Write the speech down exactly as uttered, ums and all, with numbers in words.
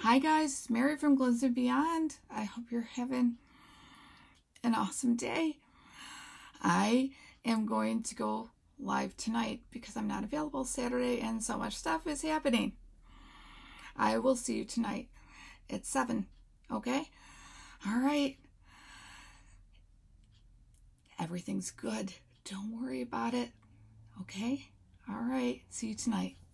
Hi guys, Mary from Glimpse and Beyond. I hope you're having an awesome day. I am going to go live tonight because I'm not available Saturday and so much stuff is happening. I will see you tonight at seven, okay? All right. Everything's good. Don't worry about it, okay? All right. See you tonight.